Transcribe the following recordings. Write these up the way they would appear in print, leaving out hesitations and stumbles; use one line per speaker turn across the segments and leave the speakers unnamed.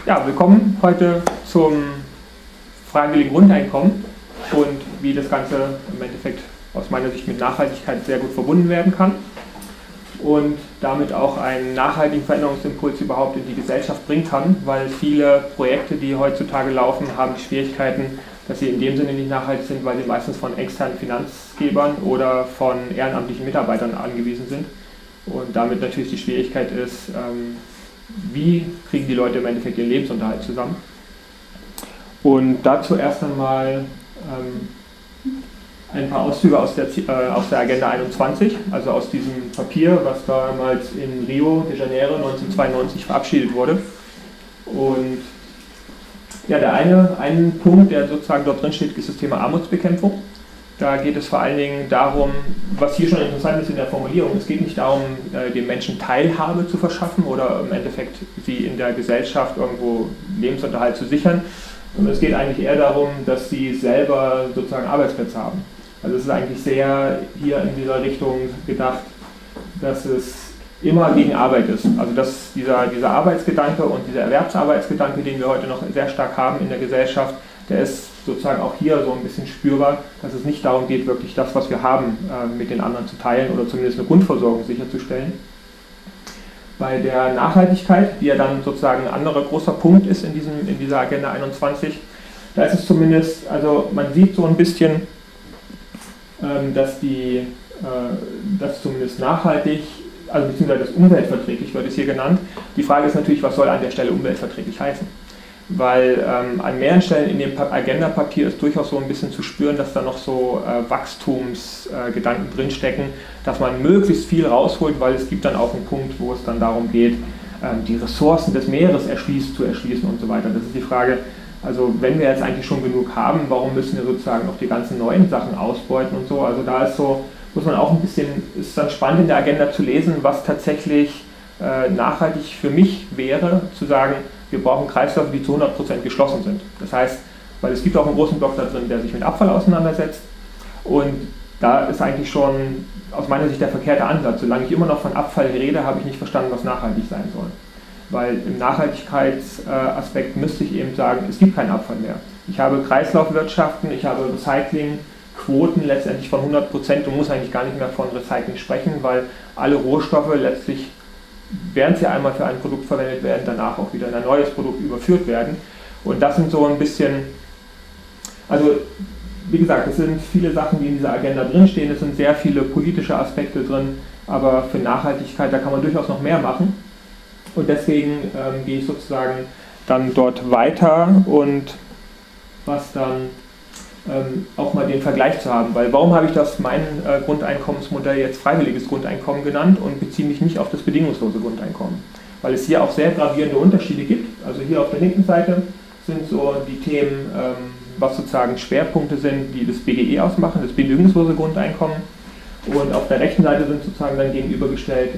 Ja, willkommen heute zum freiwilligen Grundeinkommen und wie das Ganze im Endeffekt aus meiner Sicht mit Nachhaltigkeit sehr gut verbunden werden kann und damit auch einen nachhaltigen Veränderungsimpuls überhaupt in die Gesellschaft bringen kann, weil viele Projekte, die heutzutage laufen, haben die Schwierigkeiten, dass sie in dem Sinne nicht nachhaltig sind, weil sie meistens von externen Finanzgebern oder von ehrenamtlichen Mitarbeitern angewiesen sind und damit natürlich die Schwierigkeit ist, wie kriegen die Leute im Endeffekt ihren Lebensunterhalt zusammen. Und dazu erst einmal ein paar Auszüge aus der Agenda 21, also aus diesem Papier, was damals in Rio de Janeiro 1992 verabschiedet wurde. Und ja, ein Punkt, der sozusagen dort drin steht, ist das Thema Armutsbekämpfung. Da geht es vor allen Dingen darum, was hier schon interessant ist in der Formulierung, es geht nicht darum, den Menschen Teilhabe zu verschaffen oder im Endeffekt sie in der Gesellschaft irgendwo Lebensunterhalt zu sichern, sondern es geht eigentlich eher darum, dass sie selber sozusagen Arbeitsplätze haben. Also es ist eigentlich sehr hier in dieser Richtung gedacht, dass es immer gegen Arbeit ist. Also dass dieser Arbeitsgedanke und dieser Erwerbsarbeitsgedanke, den wir heute noch sehr stark haben in der Gesellschaft, der ist sozusagen auch hier so ein bisschen spürbar, dass es nicht darum geht, wirklich das, was wir haben, mit den anderen zu teilen oder zumindest eine Grundversorgung sicherzustellen. Bei der Nachhaltigkeit, die ja dann sozusagen ein anderer großer Punkt ist in dieser Agenda 21, da ist es zumindest, also man sieht so ein bisschen, dass zumindest nachhaltig, also beziehungsweise das umweltverträglich wird es hier genannt. Die Frage ist natürlich, was soll an der Stelle umweltverträglich heißen? Weil an mehreren Stellen in dem Agenda-Papier ist durchaus so ein bisschen zu spüren, dass da noch so Wachstumsgedanken drinstecken, dass man möglichst viel rausholt, weil es gibt dann auch einen Punkt, wo es dann darum geht, die Ressourcen des Meeres zu erschließen und so weiter. Das ist die Frage, also wenn wir jetzt eigentlich schon genug haben, warum müssen wir sozusagen noch die ganzen neuen Sachen ausbeuten und so. Also da ist so, muss man auch ein bisschen, ist dann spannend in der Agenda zu lesen, was tatsächlich nachhaltig für mich wäre, zu sagen, wir brauchen Kreisläufe, die zu 100% geschlossen sind. Das heißt, weil es gibt auch einen großen Block da drin, der sich mit Abfall auseinandersetzt und da ist eigentlich schon aus meiner Sicht der verkehrte Ansatz. Solange ich immer noch von Abfall rede, habe ich nicht verstanden, was nachhaltig sein soll. Weil im Nachhaltigkeitsaspekt müsste ich eben sagen, es gibt keinen Abfall mehr. Ich habe Kreislaufwirtschaften, ich habe Recyclingquoten letztendlich von 100% und muss eigentlich gar nicht mehr von Recycling sprechen, weil alle Rohstoffe letztlich, während sie einmal für ein Produkt verwendet werden, danach auch wieder in ein neues Produkt überführt werden. Und das sind so ein bisschen, also wie gesagt, es sind viele Sachen, die in dieser Agenda drinstehen, es sind sehr viele politische Aspekte drin, aber für Nachhaltigkeit, da kann man durchaus noch mehr machen. Und deswegen gehe ich sozusagen dann dort weiter und was dann auch mal den Vergleich zu haben, weil warum habe ich mein Grundeinkommensmodell jetzt freiwilliges Grundeinkommen genannt und beziehe mich nicht auf das bedingungslose Grundeinkommen, weil es hier auch sehr gravierende Unterschiede gibt. Also hier auf der linken Seite sind so die Themen, was sozusagen Schwerpunkte sind, die das BGE ausmachen, das bedingungslose Grundeinkommen, und auf der rechten Seite sind sozusagen dann gegenübergestellt,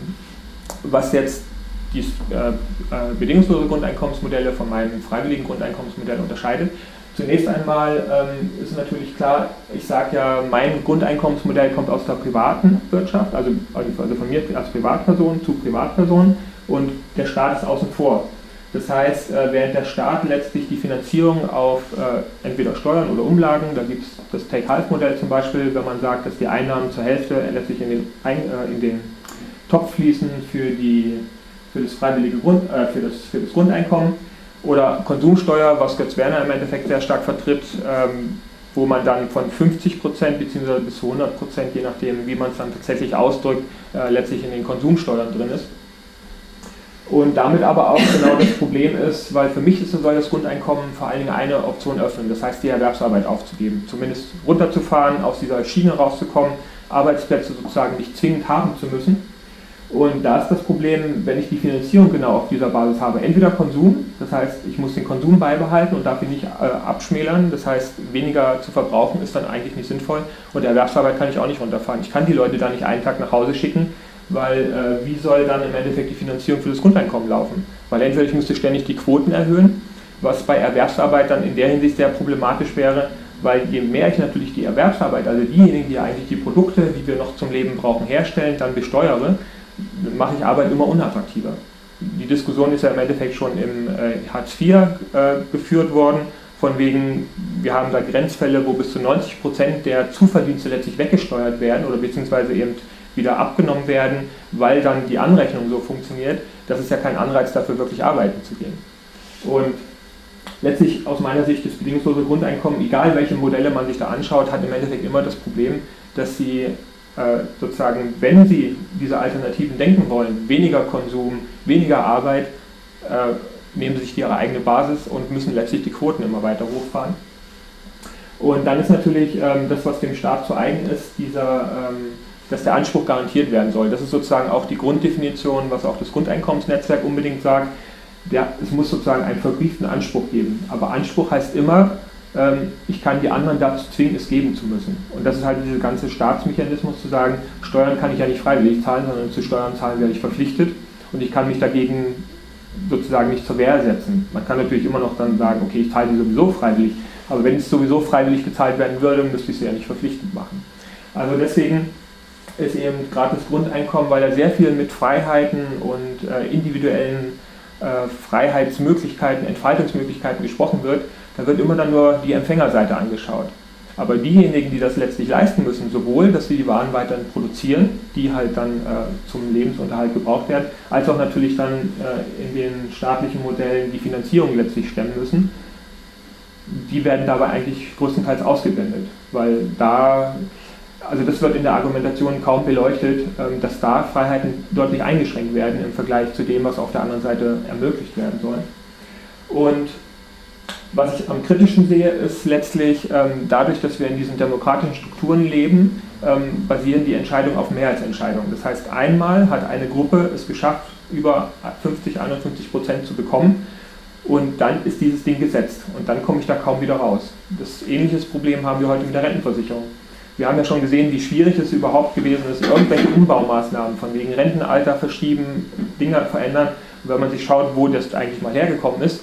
was jetzt die bedingungslose Grundeinkommensmodelle von meinem freiwilligen Grundeinkommensmodell unterscheidet. Zunächst einmal ist natürlich klar, ich sage ja, mein Grundeinkommensmodell kommt aus der privaten Wirtschaft, also von mir als Privatperson zu Privatperson, und der Staat ist außen vor. Das heißt, während der Staat letztlich die Finanzierung auf entweder Steuern oder Umlagen, da gibt es das Take-Half-Modell zum Beispiel, wenn man sagt, dass die Einnahmen zur Hälfte letztlich in den Topf fließen für das freiwillige für das Grundeinkommen, oder Konsumsteuer, was Götz Werner im Endeffekt sehr stark vertritt, wo man dann von 50% bzw. bis zu 100%, je nachdem wie man es dann tatsächlich ausdrückt, letztlich in den Konsumsteuern drin ist. Und damit aber auch genau das Problem ist, weil für mich soll das Grundeinkommen vor allen Dingen eine Option öffnen, das heißt die Erwerbsarbeit aufzugeben, zumindest runterzufahren, aus dieser Schiene rauszukommen, Arbeitsplätze sozusagen nicht zwingend haben zu müssen. Und da ist das Problem, wenn ich die Finanzierung genau auf dieser Basis habe, entweder Konsum, das heißt, ich muss den Konsum beibehalten und darf ihn nicht abschmälern, das heißt, weniger zu verbrauchen ist dann eigentlich nicht sinnvoll, und Erwerbsarbeit kann ich auch nicht runterfahren. Ich kann die Leute da nicht einen Tag nach Hause schicken, weil wie soll dann im Endeffekt die Finanzierung für das Grundeinkommen laufen? Weil entweder ich müsste ständig die Quoten erhöhen, was bei Erwerbsarbeit dann in der Hinsicht sehr problematisch wäre, weil je mehr ich natürlich die Erwerbsarbeit, also diejenigen, die eigentlich die Produkte, die wir noch zum Leben brauchen, herstellen, dann besteuere, mache ich Arbeit immer unattraktiver. die Diskussion ist ja im Endeffekt schon im Hartz IV geführt worden, von wegen, wir haben da Grenzfälle, wo bis zu 90% der Zuverdienste letztlich weggesteuert werden oder beziehungsweise eben wieder abgenommen werden, weil dann die Anrechnung so funktioniert. Das ist ja kein Anreiz dafür, wirklich arbeiten zu gehen. Und letztlich aus meiner Sicht das bedingungslose Grundeinkommen, egal welche Modelle man sich da anschaut, hat im Endeffekt immer das Problem, dass sie sozusagen, wenn sie diese Alternativen denken wollen, weniger Konsum, weniger Arbeit, nehmen sie sich ihre eigene Basis und müssen letztlich die Quoten immer weiter hochfahren. Und dann ist natürlich das, was dem Staat zu eigen ist, dass der Anspruch garantiert werden soll. Das ist sozusagen auch die Grunddefinition, was auch das Grundeinkommensnetzwerk unbedingt sagt. Es muss sozusagen einen verbrieften Anspruch geben. Aber Anspruch heißt immer, ich kann die anderen dazu zwingen, es geben zu müssen. Und das ist halt dieser ganze Staatsmechanismus zu sagen, Steuern kann ich ja nicht freiwillig zahlen, sondern zu Steuern zahlen werde ich verpflichtet und ich kann mich dagegen sozusagen nicht zur Wehr setzen. Man kann natürlich immer noch dann sagen, okay, ich zahle die sowieso freiwillig, aber wenn es sowieso freiwillig gezahlt werden würde, müsste ich sie ja nicht verpflichtend machen. Also deswegen ist eben gerade das Grundeinkommen, weil da sehr viel mit Freiheiten und individuellen Freiheitsmöglichkeiten, Entfaltungsmöglichkeiten gesprochen wird, da wird immer dann nur die Empfängerseite angeschaut. Aber diejenigen, die das letztlich leisten müssen, sowohl, dass sie die Waren weiterhin produzieren, die halt dann zum Lebensunterhalt gebraucht werden, als auch natürlich dann in den staatlichen Modellen die Finanzierung letztlich stemmen müssen, die werden dabei eigentlich größtenteils ausgeblendet, weil also das wird in der Argumentation kaum beleuchtet, dass da Freiheiten deutlich eingeschränkt werden im Vergleich zu dem, was auf der anderen Seite ermöglicht werden soll. Und was ich am kritischen sehe, ist letztlich, dadurch, dass wir in diesen demokratischen Strukturen leben, basieren die Entscheidungen auf Mehrheitsentscheidungen. Das heißt, einmal hat eine Gruppe es geschafft, über 51% zu bekommen und dann ist dieses Ding gesetzt und dann komme ich da kaum wieder raus. Das ähnliches Problem haben wir heute mit der Rentenversicherung. Wir haben ja schon gesehen, wie schwierig es überhaupt gewesen ist, irgendwelche Umbaumaßnahmen von wegen Rentenalter verschieben, Dinge verändern. Und wenn man sich schaut, wo das eigentlich mal hergekommen ist,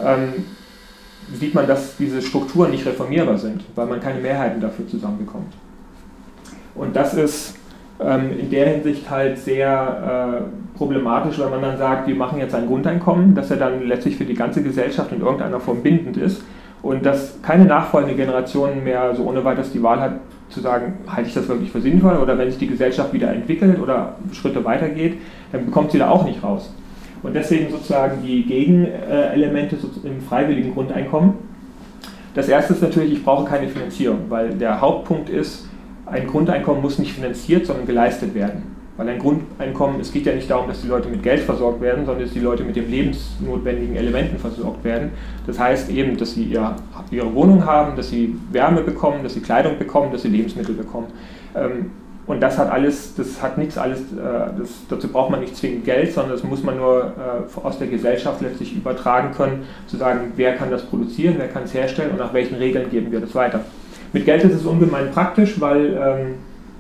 sieht man, dass diese Strukturen nicht reformierbar sind, weil man keine Mehrheiten dafür zusammenbekommt. Und das ist in der Hinsicht halt sehr problematisch, wenn man dann sagt, wir machen jetzt ein Grundeinkommen, dass er dann letztlich für die ganze Gesellschaft in irgendeiner Form bindend ist und dass keine nachfolgende Generation mehr so ohne weiteres die Wahl hat, zu sagen, halte ich das wirklich für sinnvoll oder wenn sich die Gesellschaft wieder entwickelt oder Schritte weitergeht, dann bekommt sie da auch nicht raus. Und deswegen sozusagen die Gegenelemente im freiwilligen Grundeinkommen. Das erste ist natürlich, ich brauche keine Finanzierung, weil der Hauptpunkt ist, ein Grundeinkommen muss nicht finanziert, sondern geleistet werden. Weil ein Grundeinkommen, es geht ja nicht darum, dass die Leute mit Geld versorgt werden, sondern dass die Leute mit den lebensnotwendigen Elementen versorgt werden. Das heißt eben, dass sie ihre Wohnung haben, dass sie Wärme bekommen, dass sie Kleidung bekommen, dass sie Lebensmittel bekommen. Und das hat alles, dazu braucht man nicht zwingend Geld, sondern das muss man nur aus der Gesellschaft letztlich übertragen können, zu sagen, wer kann das produzieren, wer kann es herstellen und nach welchen Regeln geben wir das weiter. Mit Geld ist es ungemein praktisch, weil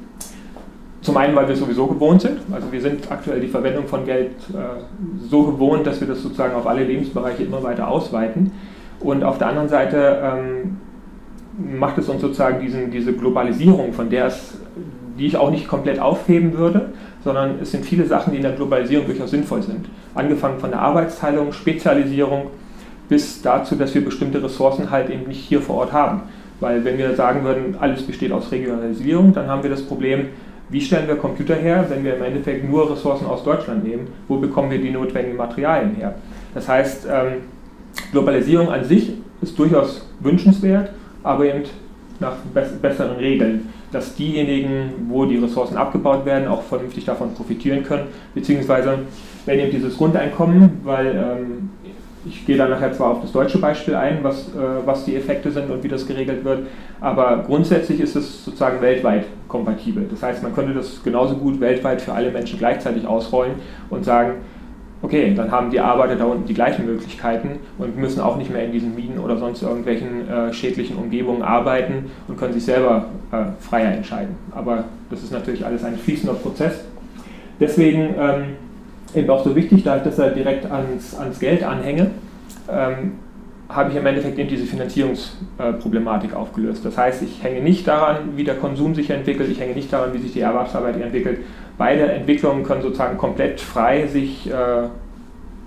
zum einen, weil wir es sowieso gewohnt sind, also wir sind aktuell die Verwendung von Geld so gewohnt, dass wir das sozusagen auf alle Lebensbereiche immer weiter ausweiten und auf der anderen Seite macht es uns sozusagen diese Globalisierung, die ich auch nicht komplett aufheben würde, sondern es sind viele Sachen, die in der Globalisierung durchaus sinnvoll sind. Angefangen von der Arbeitsteilung, Spezialisierung bis dazu, dass wir bestimmte Ressourcen halt eben nicht hier vor Ort haben. Weil wenn wir sagen würden, alles besteht aus Regionalisierung, dann haben wir das Problem, wie stellen wir Computer her, wenn wir im Endeffekt nur Ressourcen aus Deutschland nehmen? Wo bekommen wir die notwendigen Materialien her? Das heißt, Globalisierung an sich ist durchaus wünschenswert, aber eben nach besseren Regeln, dass diejenigen, wo die Ressourcen abgebaut werden, auch vernünftig davon profitieren können, beziehungsweise wenn eben dieses Grundeinkommen, weil ich gehe dann nachher zwar auf das deutsche Beispiel ein, was die Effekte sind und wie das geregelt wird, aber grundsätzlich ist es sozusagen weltweit kompatibel. Das heißt, man könnte das genauso gut weltweit für alle Menschen gleichzeitig ausrollen und sagen, okay, dann haben die Arbeiter da unten die gleichen Möglichkeiten und müssen auch nicht mehr in diesen Minen oder sonst irgendwelchen schädlichen Umgebungen arbeiten und können sich selber freier entscheiden. Aber das ist natürlich alles ein fließender Prozess. Deswegen eben auch so wichtig, da ich das ja direkt ans Geld anhänge, habe ich im Endeffekt eben diese Finanzierungsproblematik aufgelöst. Das heißt, ich hänge nicht daran, wie der Konsum sich entwickelt, ich hänge nicht daran, wie sich die Erwerbsarbeit entwickelt. Beide Entwicklungen können sozusagen komplett frei sich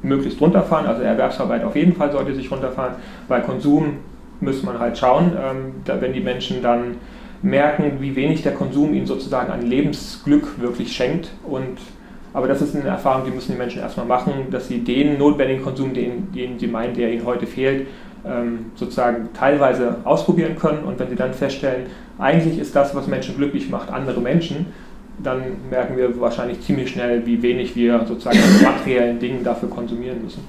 möglichst runterfahren, also Erwerbsarbeit auf jeden Fall sollte sich runterfahren. Bei Konsum muss man halt schauen, wenn die Menschen dann merken, wie wenig der Konsum ihnen sozusagen an Lebensglück wirklich schenkt. Aber das ist eine Erfahrung, die müssen die Menschen erstmal machen, dass sie den notwendigen Konsum, den sie meinen, der ihnen heute fehlt, sozusagen teilweise ausprobieren können. Und wenn sie dann feststellen, eigentlich ist das, was Menschen glücklich macht, andere Menschen, dann merken wir wahrscheinlich ziemlich schnell, wie wenig wir sozusagen an materiellen Dingen dafür konsumieren müssen.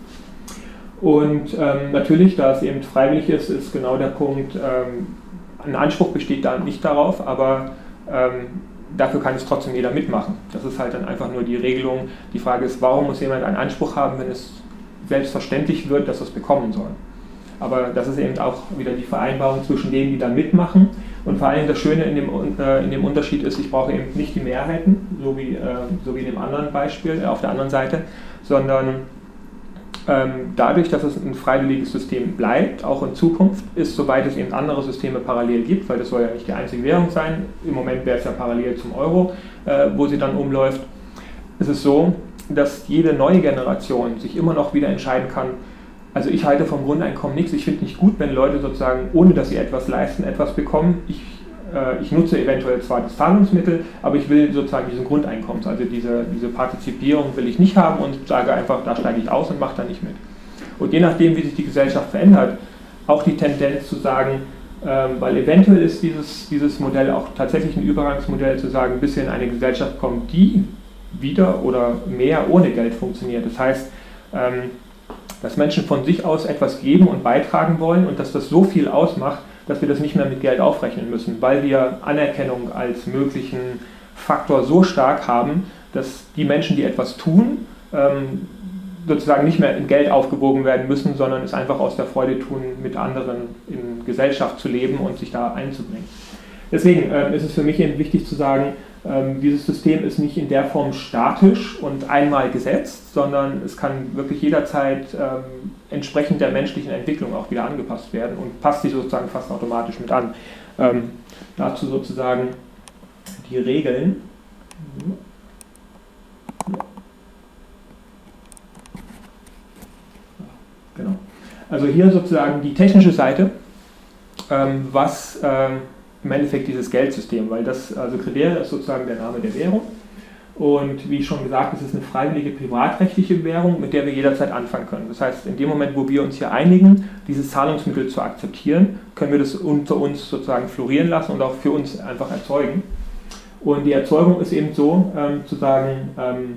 Und natürlich, da es eben freiwillig ist genau der Punkt, ein Anspruch besteht da nicht darauf, aber dafür kann es trotzdem jeder mitmachen. Das ist halt dann einfach nur die Regelung. Die Frage ist, warum muss jemand einen Anspruch haben, wenn es selbstverständlich wird, dass er es bekommen soll. Aber das ist eben auch wieder die Vereinbarung zwischen denen, die dann mitmachen. Und vor allem das Schöne in dem Unterschied ist, ich brauche eben nicht die Mehrheiten, so wie in dem anderen Beispiel auf der anderen Seite, sondern dadurch, dass es ein freiwilliges System bleibt, auch in Zukunft, ist, soweit es eben andere Systeme parallel gibt, weil das soll ja nicht die einzige Währung sein, im Moment wäre es ja parallel zum Euro, wo sie dann umläuft, ist es so, dass jede neue Generation sich immer noch wieder entscheiden kann, also ich halte vom Grundeinkommen nichts, ich finde nicht gut, wenn Leute sozusagen, ohne dass sie etwas leisten, etwas bekommen. Ich nutze eventuell zwar das Zahlungsmittel, aber ich will sozusagen diesen Grundeinkommens, also diese Partizipierung will ich nicht haben und sage einfach, da steige ich aus und mache da nicht mit. Und je nachdem, wie sich die Gesellschaft verändert, auch die Tendenz zu sagen, weil eventuell ist dieses Modell auch tatsächlich ein Übergangsmodell, zu sagen, bis wir in eine Gesellschaft kommen, die wieder oder mehr ohne Geld funktioniert. Das heißt, dass Menschen von sich aus etwas geben und beitragen wollen und dass das so viel ausmacht, dass wir das nicht mehr mit Geld aufrechnen müssen, weil wir Anerkennung als möglichen Faktor so stark haben, dass die Menschen, die etwas tun, sozusagen nicht mehr in Geld aufgewogen werden müssen, sondern es einfach aus der Freude tun, mit anderen in Gesellschaft zu leben und sich da einzubringen. Deswegen ist es für mich eben wichtig zu sagen, dieses System ist nicht in der Form statisch und einmal gesetzt, sondern es kann wirklich jederzeit entsprechend der menschlichen Entwicklung auch wieder angepasst werden und passt sich sozusagen fast automatisch mit an. Dazu sozusagen die Regeln. Genau. Also hier sozusagen die technische Seite, was im Endeffekt dieses Geldsystem, weil das, also Credere ist sozusagen der Name der Währung und wie schon gesagt, es ist eine freiwillige privatrechtliche Währung, mit der wir jederzeit anfangen können. Das heißt, in dem Moment, wo wir uns hier einigen, dieses Zahlungsmittel zu akzeptieren, können wir das unter uns sozusagen florieren lassen und auch für uns einfach erzeugen. Und die Erzeugung ist eben so, zu sagen,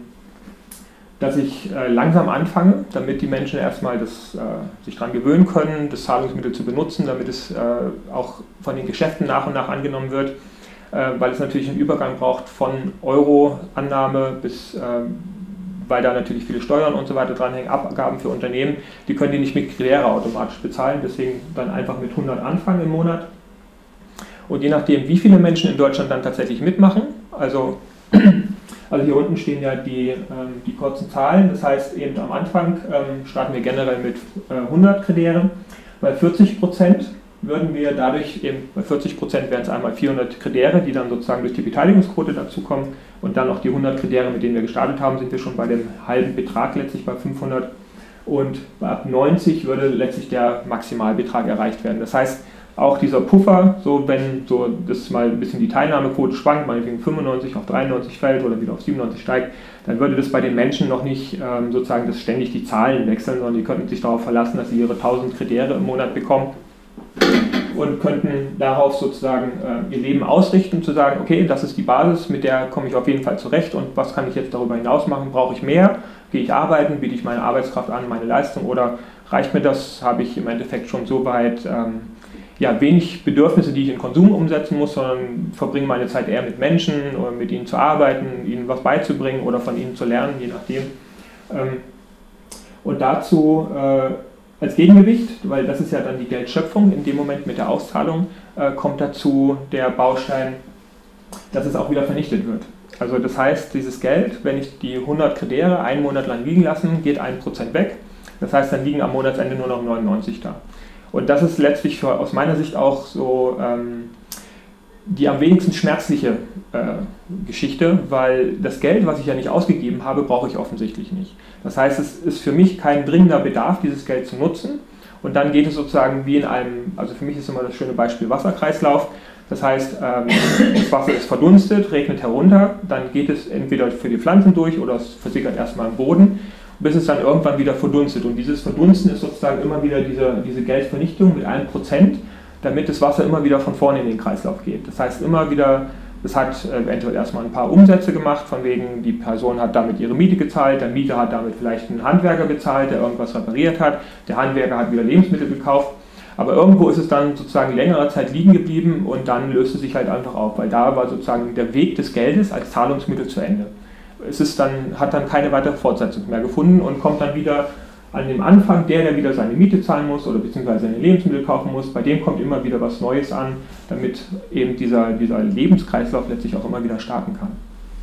dass ich langsam anfange, damit die Menschen erstmal sich daran gewöhnen können, das Zahlungsmittel zu benutzen, damit es auch von den Geschäften nach und nach angenommen wird, weil es natürlich einen Übergang braucht von Euro-Annahme bis, weil da natürlich viele Steuern und so weiter dranhängen, Abgaben für Unternehmen, die können die nicht mit Credere automatisch bezahlen, deswegen dann einfach mit 100 anfangen im Monat. Und je nachdem, wie viele Menschen in Deutschland dann tatsächlich mitmachen, also hier unten stehen ja die kurzen Zahlen, das heißt eben am Anfang starten wir generell mit 100 Credere. Bei 40% würden wir dadurch eben, bei 40% wären es einmal 400 Credere, die dann sozusagen durch die Beteiligungsquote dazukommen und dann noch die 100 Credere, mit denen wir gestartet haben, sind wir schon bei dem halben Betrag letztlich bei 500 und ab 90 würde letztlich der Maximalbetrag erreicht werden. Das heißt, auch dieser Puffer, so wenn so das mal ein bisschen die Teilnahmequote schwankt, meinetwegen 95 auf 93 fällt oder wieder auf 97 steigt, dann würde das bei den Menschen noch nicht sozusagen, dass ständig die Zahlen wechseln, sondern die könnten sich darauf verlassen, dass sie ihre 1000 Credere im Monat bekommen und könnten darauf sozusagen ihr Leben ausrichten, zu sagen, okay, das ist die Basis, mit der komme ich auf jeden Fall zurecht und was kann ich jetzt darüber hinaus machen? Brauche ich mehr? Gehe ich arbeiten? Biete ich meine Arbeitskraft an, meine Leistung oder reicht mir das? Habe ich im Endeffekt schon so weit wenig Bedürfnisse, die ich in Konsum umsetzen muss, sondern verbringe meine Zeit eher mit Menschen oder mit ihnen zu arbeiten, ihnen was beizubringen oder von ihnen zu lernen, je nachdem. Und dazu als Gegengewicht, weil das ist ja dann die Geldschöpfung in dem Moment mit der Auszahlung, kommt dazu der Baustein, dass es auch wieder vernichtet wird. Also das heißt, dieses Geld, wenn ich die 100 Credere einen Monat lang liegen lasse, geht 1% weg. Das heißt, dann liegen am Monatsende nur noch 99 da. Und das ist letztlich aus meiner Sicht auch so die am wenigsten schmerzliche Geschichte, weil das Geld, was ich ja nicht ausgegeben habe, brauche ich offensichtlich nicht. Das heißt, es ist für mich kein dringender Bedarf, dieses Geld zu nutzen. Und dann geht es sozusagen wie in einem, also für mich ist immer das schöne Beispiel Wasserkreislauf. Das heißt, das Wasser ist verdunstet, regnet herunter, dann geht es entweder für die Pflanzen durch oder es versickert erstmal im Boden, bis es dann irgendwann wieder verdunstet. Und dieses Verdunsten ist sozusagen immer wieder diese Geldvernichtung mit 1%, damit das Wasser immer wieder von vorne in den Kreislauf geht. Das heißt immer wieder, das hat eventuell erstmal ein paar Umsätze gemacht, von wegen die Person hat damit ihre Miete gezahlt, der Mieter hat damit vielleicht einen Handwerker bezahlt, der irgendwas repariert hat, der Handwerker hat wieder Lebensmittel gekauft. Aber irgendwo ist es dann sozusagen längere Zeit liegen geblieben und dann löst es sich halt einfach auf, weil da war sozusagen der Weg des Geldes als Zahlungsmittel zu Ende. Hat dann keine weitere Fortsetzung mehr gefunden und kommt dann wieder an dem Anfang, der wieder seine Miete zahlen muss oder beziehungsweise seine Lebensmittel kaufen muss, bei dem kommt immer wieder was Neues an, damit eben dieser Lebenskreislauf letztlich auch immer wieder starten kann.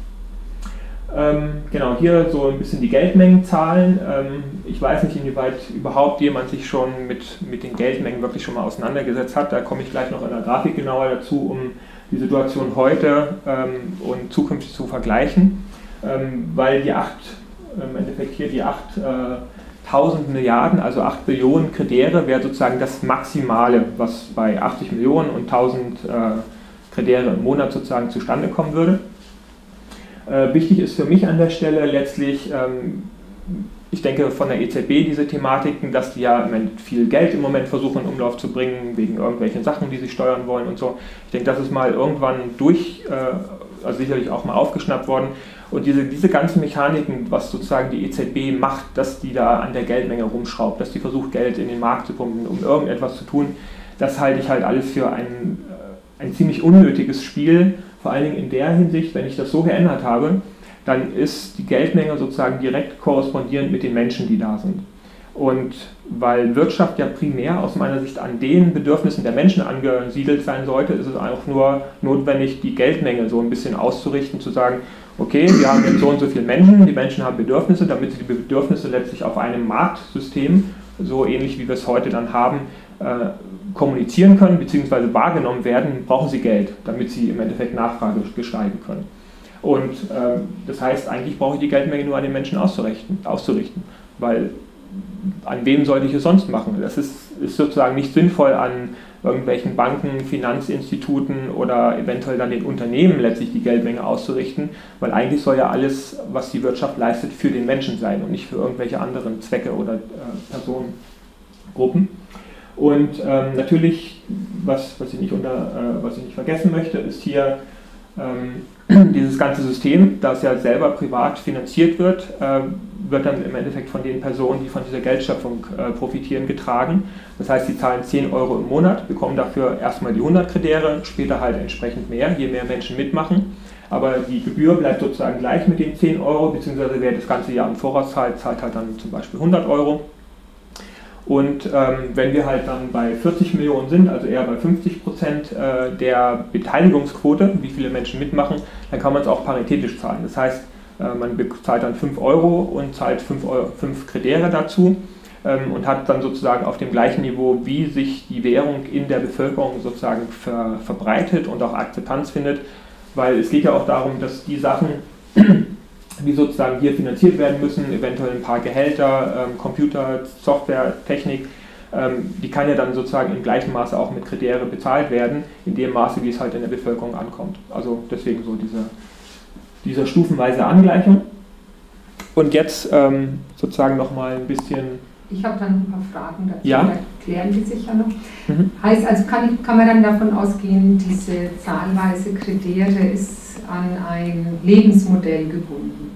Genau, hier so ein bisschen die Geldmengenzahlen. Ich weiß nicht, inwieweit überhaupt jemand sich schon mit den Geldmengen wirklich schon mal auseinandergesetzt hat. Da komme ich gleich noch in der Grafik genauer dazu, um die Situation heute und zukünftig zu vergleichen. Weil im Endeffekt hier die 8.000 Milliarden, also 8 Billionen Kredere, wäre sozusagen das Maximale, was bei 80 Millionen und 1000 Kredere im Monat sozusagen zustande kommen würde. Wichtig ist für mich an der Stelle letztlich, ich denke von der EZB diese Thematiken, dass die ja im Moment viel Geld im Moment versuchen in Umlauf zu bringen, wegen irgendwelchen Sachen, die sie steuern wollen und so. Ich denke, das ist mal irgendwann also sicherlich auch mal aufgeschnappt worden. Und diese ganzen Mechaniken, was sozusagen die EZB macht, dass die da an der Geldmenge rumschraubt, dass die versucht, Geld in den Markt zu pumpen, um irgendetwas zu tun, das halte ich halt alles für ein ziemlich unnötiges Spiel. Vor allen Dingen in der Hinsicht, wenn ich das so geändert habe, dann ist die Geldmenge sozusagen direkt korrespondierend mit den Menschen, die da sind. Und weil Wirtschaft ja primär aus meiner Sicht an den Bedürfnissen der Menschen angesiedelt sein sollte, ist es auch nur notwendig, die Geldmenge so ein bisschen auszurichten, zu sagen, okay, wir haben jetzt so und so viele Menschen, die Menschen haben Bedürfnisse, damit sie die Bedürfnisse letztlich auf einem Marktsystem, so ähnlich wie wir es heute dann haben, kommunizieren können bzw. wahrgenommen werden, brauchen sie Geld, damit sie im Endeffekt Nachfrage gestalten können. Und das heißt, eigentlich brauche ich die Geldmenge nur an den Menschen auszurichten, weil an wem sollte ich es sonst machen? Das ist sozusagen nicht sinnvoll, an irgendwelchen Banken, Finanzinstituten oder eventuell dann den Unternehmen letztlich die Geldmenge auszurichten, weil eigentlich soll ja alles, was die Wirtschaft leistet, für den Menschen sein und nicht für irgendwelche anderen Zwecke oder Personengruppen. Und natürlich, was ich nicht vergessen möchte, ist hier dieses ganze System, das ja selber privat finanziert wird, wird dann im Endeffekt von den Personen, die von dieser Geldschöpfung profitieren, getragen. Das heißt, sie zahlen 10 Euro im Monat, bekommen dafür erstmal die 100 Kredere, später halt entsprechend mehr, je mehr Menschen mitmachen. Aber die Gebühr bleibt sozusagen gleich mit den 10 Euro, beziehungsweise wer das ganze Jahr im Voraus zahlt halt dann zum Beispiel 100 Euro. Und wenn wir halt dann bei 40 Millionen sind, also eher bei 50% der Beteiligungsquote, wie viele Menschen mitmachen, dann kann man es auch paritätisch zahlen. Das heißt, man bezahlt dann 5 Euro und zahlt 5 Kredere dazu und hat dann sozusagen auf dem gleichen Niveau, wie sich die Währung in der Bevölkerung sozusagen verbreitet und auch Akzeptanz findet, weil es geht ja auch darum, dass die Sachen, die sozusagen hier finanziert werden müssen, eventuell ein paar Gehälter, Computer, Software, Technik, die kann ja dann sozusagen im gleichen Maße auch mit Kredere bezahlt werden, in dem Maße, wie es halt in der Bevölkerung ankommt. Also deswegen so diese stufenweise Angleichung. Und jetzt sozusagen nochmal ein bisschen...
Ich habe dann ein paar Fragen dazu,
ja?
Vielleicht klären die sich ja noch. Heißt also, kann man dann davon ausgehen, diese zahlweise Kredere ist an ein Lebensmodell gebunden?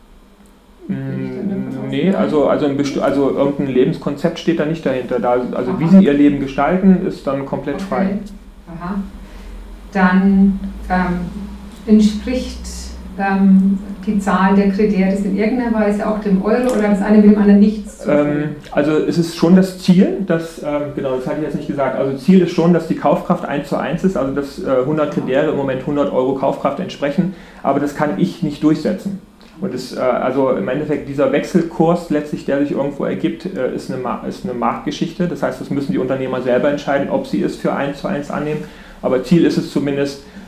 Nee, also irgendein Lebenskonzept steht da nicht dahinter. Also wie sie ihr Leben gestalten, ist dann komplett frei.
Aha. Dann entspricht die Zahl der Kredere in irgendeiner Weise auch dem Euro oder das eine mit dem anderen nichts zu tun?
Also es ist schon das Ziel, genau, das hatte ich jetzt nicht gesagt, also Ziel ist schon, dass die Kaufkraft 1:1 ist, also dass 100 Kredere im Moment 100 Euro Kaufkraft entsprechen, aber das kann ich nicht durchsetzen. Und also im Endeffekt dieser Wechselkurs letztlich, der sich irgendwo ergibt, ist eine Marktgeschichte, das heißt, das müssen die Unternehmer selber entscheiden, ob sie es für 1:1 annehmen, aber Ziel ist es zumindest,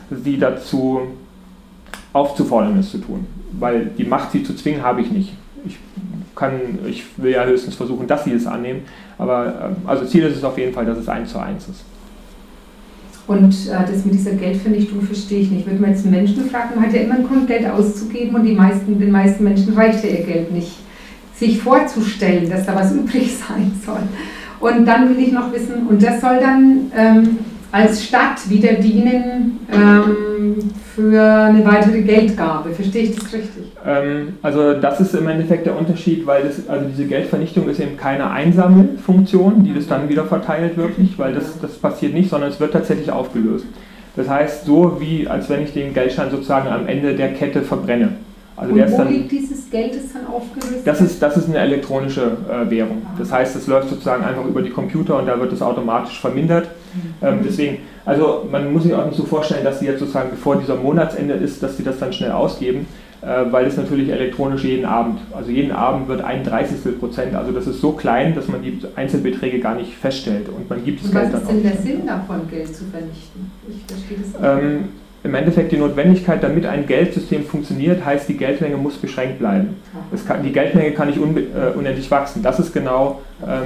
sie dazu aufzufordern, es zu tun. Weil die Macht, sie zu zwingen, habe ich nicht. Ich will ja höchstens versuchen, dass sie es annehmen, aber also Ziel ist es auf jeden Fall, dass es 1:1 ist.
Und das mit dieser Geldvernichtung verstehe ich nicht. Würde man jetzt Menschen fragen, man hat ja immer einen Grund, Geld auszugeben und den meisten Menschen reicht ja ihr Geld nicht. Sich vorzustellen, dass da was übrig sein soll. Und dann will ich noch wissen, und das soll dann als Stadt wieder dienen für eine weitere Geldgabe. Verstehe ich das richtig?
Also das ist im Endeffekt der Unterschied, weil diese Geldvernichtung ist eben keine Einsammelfunktion, die das dann wieder verteilt wirklich, weil das passiert nicht, sondern es wird tatsächlich aufgelöst. Das heißt, so wie als wenn ich den Geldschein sozusagen am Ende der Kette verbrenne. Also
und wo liegt dieses Geld, das dann aufgelöst wird?
Das ist eine elektronische Währung. Das heißt, es läuft sozusagen einfach über die Computer und da wird es automatisch vermindert. Deswegen, also man muss sich auch nicht so vorstellen, dass sie jetzt sozusagen bevor dieser Monatsende ist, dass sie das dann schnell ausgeben, weil es natürlich elektronisch jeden Abend wird 1/30%, also das ist so klein, dass man die Einzelbeträge gar nicht feststellt und man gibt das Geld dann auch.
Was ist denn der Sinn davon, Geld zu vernichten? Ich verstehe das nicht.
Im Endeffekt die Notwendigkeit, damit ein Geldsystem funktioniert, heißt, die Geldmenge muss beschränkt bleiben. Die Geldmenge kann nicht unendlich wachsen. Das ist genau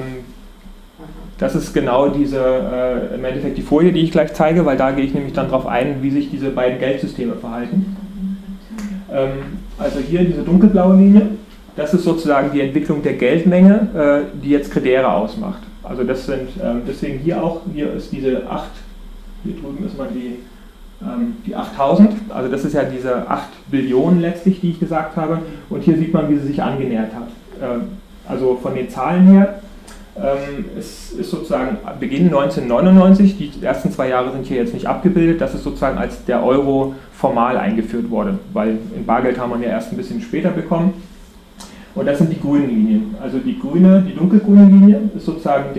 diese, im Endeffekt die Folie, die ich gleich zeige, weil da gehe ich nämlich dann darauf ein, wie sich diese beiden Geldsysteme verhalten. Also hier diese dunkelblaue Linie, das ist sozusagen die Entwicklung der Geldmenge, die jetzt Credere ausmacht. Also das sind, deswegen hier ist diese 8, hier drüben ist mal die 8000, also das ist ja diese 8 Billionen letztlich, die ich gesagt habe, und hier sieht man, wie sie sich angenähert hat. Also von den Zahlen her, es ist sozusagen Beginn 1999, die ersten 2 Jahre sind hier jetzt nicht abgebildet, das ist sozusagen als der Euro formal eingeführt wurde, weil in Bargeld haben wir ja erst ein bisschen später bekommen. Und das sind die grünen Linien. Also die dunkelgrüne Linie ist sozusagen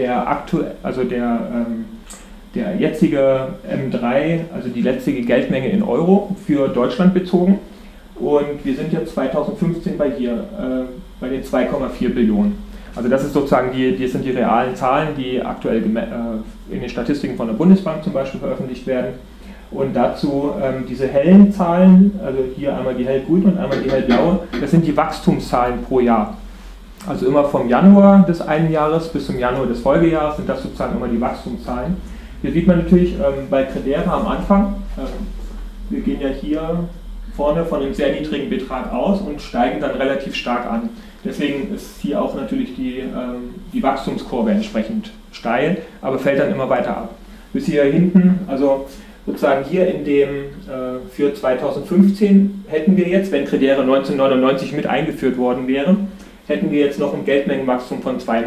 der jetzige M3, also die letzte Geldmenge in Euro für Deutschland bezogen. Und wir sind jetzt 2015 bei den 2,4 Billionen. Also das ist sozusagen das sind die realen Zahlen, die aktuell in den Statistiken von der Bundesbank zum Beispiel veröffentlicht werden. Und dazu diese hellen Zahlen, also hier einmal die hellgrüne und einmal die hellblaue, das sind die Wachstumszahlen pro Jahr. Also immer vom Januar des einen Jahres bis zum Januar des Folgejahres sind das sozusagen immer die Wachstumszahlen. Hier sieht man natürlich bei Credere am Anfang, wir gehen ja hier vorne von einem sehr niedrigen Betrag aus und steigen dann relativ stark an. Deswegen ist hier auch natürlich die Wachstumskurve entsprechend steil, aber fällt dann immer weiter ab. Bis hier hinten, also sozusagen hier für 2015 hätten wir jetzt, wenn Credere 1999 mit eingeführt worden wäre, hätten wir jetzt noch ein Geldmengenwachstum von 2,2%.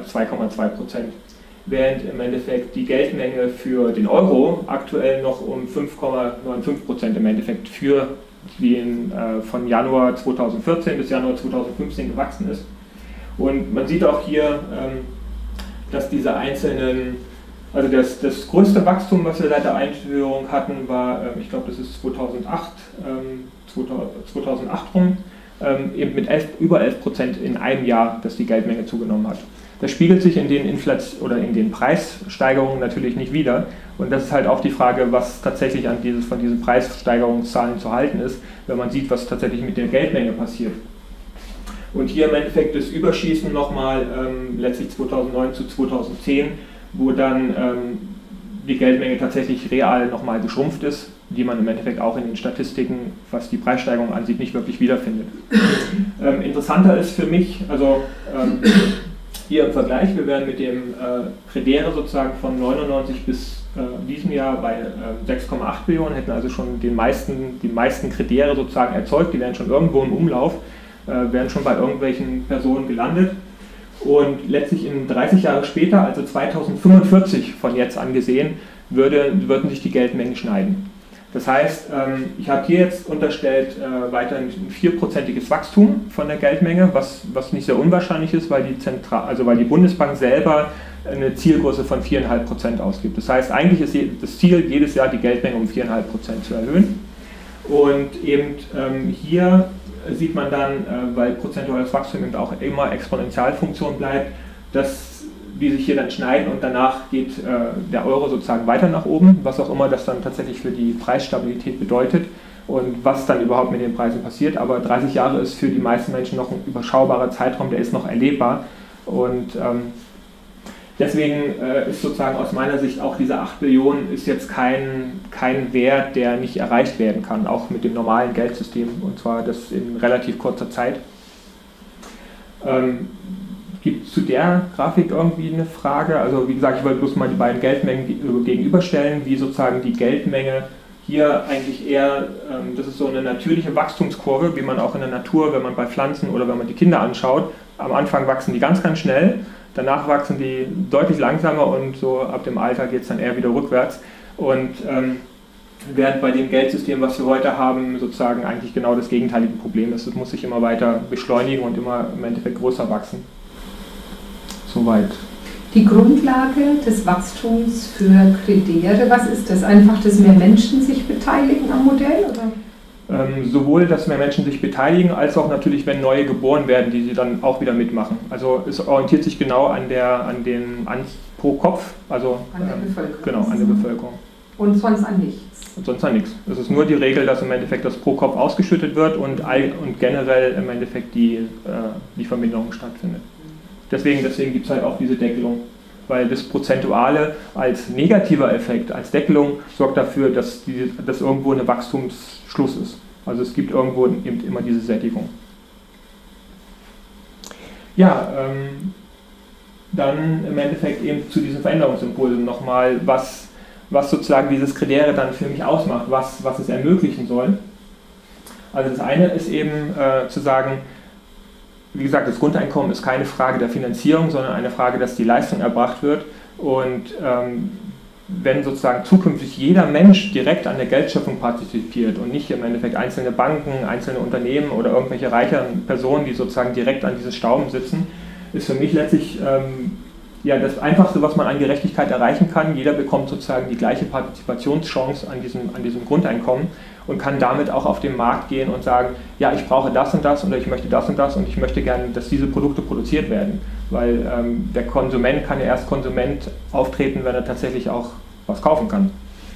Während im Endeffekt die Geldmenge für den Euro aktuell noch um 5,95% im Endeffekt für den von Januar 2014 bis Januar 2015 gewachsen ist. Und man sieht auch hier, dass diese einzelnen, also das größte Wachstum, was wir seit der Einführung hatten, war, ich glaube, das ist 2008 rum, eben mit über 11% in einem Jahr, dass die Geldmenge zugenommen hat. Das spiegelt sich in den Preissteigerungen natürlich nicht wider. Und das ist halt auch die Frage, was tatsächlich von diesen Preissteigerungszahlen zu halten ist, wenn man sieht, was tatsächlich mit der Geldmenge passiert. Und hier im Endeffekt das Überschießen nochmal letztlich 2009 zu 2010, wo dann die Geldmenge tatsächlich real nochmal geschrumpft ist, die man im Endeffekt auch in den Statistiken, was die Preissteigerung ansieht, nicht wirklich wiederfindet. Interessanter ist für mich, also hier im Vergleich, wir werden mit dem Credere sozusagen von 99 bis diesem Jahr bei 6,8 Billionen, hätten also schon die meisten Credere sozusagen erzeugt, die werden schon irgendwo im Umlauf, werden schon bei irgendwelchen Personen gelandet. Und letztlich in 30 Jahre später, also 2045 von jetzt an gesehen, würden sich die Geldmengen schneiden. Das heißt, ich habe hier jetzt unterstellt weiterhin ein 4%iges Wachstum von der Geldmenge, was nicht sehr unwahrscheinlich ist, weil die Bundesbank selber eine Zielgröße von 4,5% ausgibt. Das heißt, eigentlich ist das Ziel, jedes Jahr die Geldmenge um 4,5% zu erhöhen. Und eben hier sieht man dann, weil prozentuales Wachstum eben auch immer Exponentialfunktion bleibt, dass die sich hier dann schneiden und danach geht der Euro sozusagen weiter nach oben, was auch immer das dann tatsächlich für die Preisstabilität bedeutet und was dann überhaupt mit den Preisen passiert. Aber 30 Jahre ist für die meisten Menschen noch ein überschaubarer Zeitraum, der ist noch erlebbar und deswegen ist sozusagen aus meiner Sicht auch diese 8 Billionen ist jetzt kein Wert, der nicht erreicht werden kann, auch mit dem normalen Geldsystem und zwar das in relativ kurzer Zeit. Gibt es zu der Grafik irgendwie eine Frage? Also wie gesagt, ich wollte bloß mal die beiden Geldmengen gegenüberstellen, wie sozusagen die Geldmenge hier eigentlich eher, das ist so eine natürliche Wachstumskurve, wie man auch in der Natur, wenn man bei Pflanzen oder wenn man die Kinder anschaut, am Anfang wachsen die ganz, ganz schnell, danach wachsen die deutlich langsamer und so ab dem Alter geht es dann eher wieder rückwärts. Und während bei dem Geldsystem, was wir heute haben, sozusagen eigentlich genau das gegenteilige Problem ist. Es muss sich immer weiter beschleunigen und immer im Endeffekt größer wachsen. Soweit.
Die Grundlage des Wachstums für Credere, was ist das? Einfach, dass mehr Menschen sich beteiligen am Modell? Oder?
Sowohl, dass mehr Menschen sich beteiligen, als auch natürlich, wenn neue geboren werden, die sie dann auch wieder mitmachen. Also es orientiert sich genau an pro Kopf, also
an der Bevölkerung.
Genau, an der Bevölkerung.
Und sonst an nichts?
Und sonst an nichts. Es ist nur die Regel, dass im Endeffekt das pro Kopf ausgeschüttet wird und generell im Endeffekt die Verminderung stattfindet. Deswegen gibt es halt auch diese Deckelung, weil das Prozentuale als negativer Effekt, als Deckelung, sorgt dafür, dass irgendwo ein Wachstumsschluss ist. Also es gibt irgendwo eben immer diese Sättigung. Ja, dann im Endeffekt eben zu diesen Veränderungsimpulsen nochmal, was sozusagen dieses Credere dann für mich ausmacht, was es ermöglichen soll. Also das eine ist eben zu sagen, wie gesagt, das Grundeinkommen ist keine Frage der Finanzierung, sondern eine Frage, dass die Leistung erbracht wird. Und wenn sozusagen zukünftig jeder Mensch direkt an der Geldschöpfung partizipiert und nicht im Endeffekt einzelne Banken, einzelne Unternehmen oder irgendwelche reicheren Personen, die sozusagen direkt an diesen Stauben sitzen, ist für mich letztlich das Einfachste, was man an Gerechtigkeit erreichen kann. Jeder bekommt sozusagen die gleiche Partizipationschance an diesem Grundeinkommen und kann damit auch auf den Markt gehen und sagen, ja, ich brauche das und das oder ich möchte das und das und ich möchte gerne, dass diese Produkte produziert werden. Weil der Konsument kann ja erst Konsument auftreten, wenn er tatsächlich auch was kaufen kann.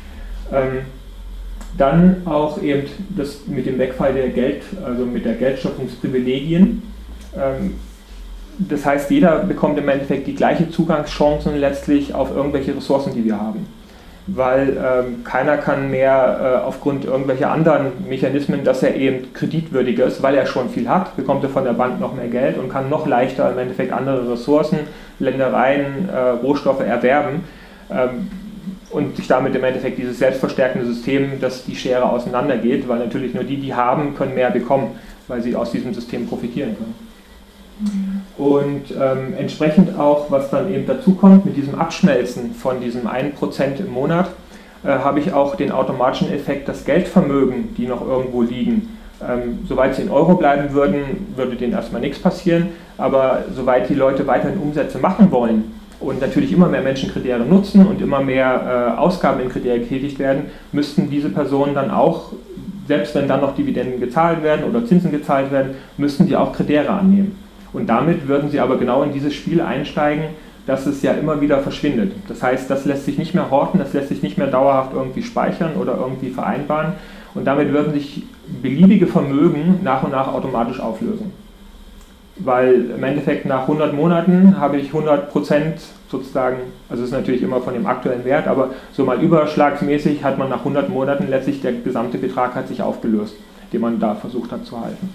Dann auch eben das mit dem Wegfall also mit der Geldschöpfungsprivilegien. Das heißt, jeder bekommt im Endeffekt die gleiche Zugangschancen letztlich auf irgendwelche Ressourcen, die wir haben. Weil keiner kann mehr aufgrund irgendwelcher anderen Mechanismen, dass er eben kreditwürdiger ist, weil er schon viel hat, bekommt er von der Bank noch mehr Geld und kann noch leichter im Endeffekt andere Ressourcen, Ländereien, Rohstoffe erwerben und sich damit im Endeffekt dieses selbstverstärkende System, dass die Schere auseinandergeht, weil natürlich nur die haben, können mehr bekommen, weil sie aus diesem System profitieren können. Und entsprechend auch, was dann eben dazu kommt, mit diesem Abschmelzen von diesem 1% im Monat, habe ich auch den automatischen Effekt, dass Geldvermögen, die noch irgendwo liegen, soweit sie in Euro bleiben würden, würde denen erstmal nichts passieren, aber soweit die Leute weiterhin Umsätze machen wollen und natürlich immer mehr Menschen Credere nutzen und immer mehr Ausgaben in Credere getätigt werden, müssten diese Personen dann auch, selbst wenn dann noch Dividenden gezahlt werden oder Zinsen gezahlt werden, müssten die auch Credere annehmen. Und damit würden sie aber genau in dieses Spiel einsteigen, dass es ja immer wieder verschwindet. Das heißt, das lässt sich nicht mehr horten, das lässt sich nicht mehr dauerhaft irgendwie speichern oder irgendwie vereinbaren. Und damit würden sich beliebige Vermögen nach und nach automatisch auflösen. Weil im Endeffekt nach 100 Monaten habe ich 100% sozusagen, also das ist natürlich immer von dem aktuellen Wert, aber so mal überschlagsmäßig hat man nach 100 Monaten letztlich der gesamte Betrag hat sich aufgelöst, den man da versucht hat zu halten.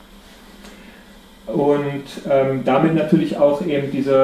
Und damit natürlich auch eben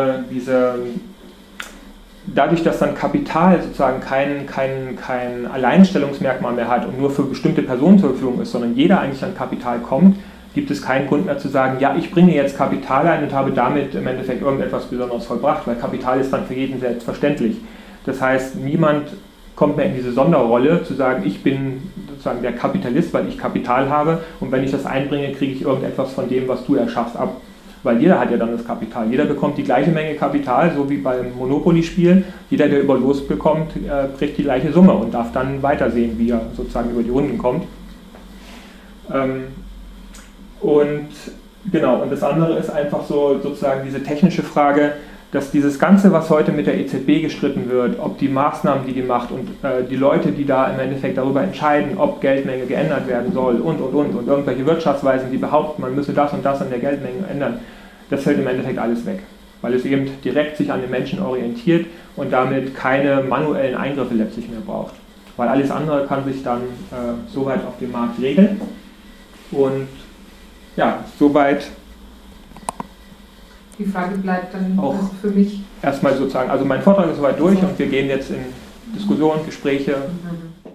dadurch, dass dann Kapital sozusagen kein Alleinstellungsmerkmal mehr hat und nur für bestimmte Personen zur Verfügung ist, sondern jeder eigentlich an Kapital kommt, gibt es keinen Grund mehr zu sagen, ja, ich bringe jetzt Kapital ein und habe damit im Endeffekt irgendetwas Besonderes vollbracht, weil Kapital ist dann für jeden selbstverständlich. Das heißt, niemand kommt mehr in diese Sonderrolle, zu sagen, ich bin sozusagen der Kapitalist, weil ich Kapital habe und wenn ich das einbringe, kriege ich irgendetwas von dem, was du erschaffst, ab. Weil jeder hat ja dann das Kapital. Jeder bekommt die gleiche Menge Kapital, so wie beim Monopoly-Spiel. Jeder, der über Los bekommt, kriegt die gleiche Summe und darf dann weitersehen, wie er sozusagen über die Runden kommt. Und genau, und das andere ist einfach so sozusagen diese technische Frage, dass dieses Ganze, was heute mit der EZB gestritten wird, ob die Maßnahmen, die die macht und die Leute, die da im Endeffekt darüber entscheiden, ob Geldmenge geändert werden soll und irgendwelche Wirtschaftsweisen, die behaupten, man müsse das und das an der Geldmenge ändern, das fällt im Endeffekt alles weg, weil es eben direkt sich an den Menschen orientiert und damit keine manuellen Eingriffe letztlich mehr braucht. Weil alles andere kann sich dann soweit auf dem Markt regeln und ja, soweit.
Die Frage bleibt dann
auch
also für mich.
Erstmal sozusagen, also mein Vortrag ist soweit durch und wir gehen jetzt in Diskussionen, Gespräche.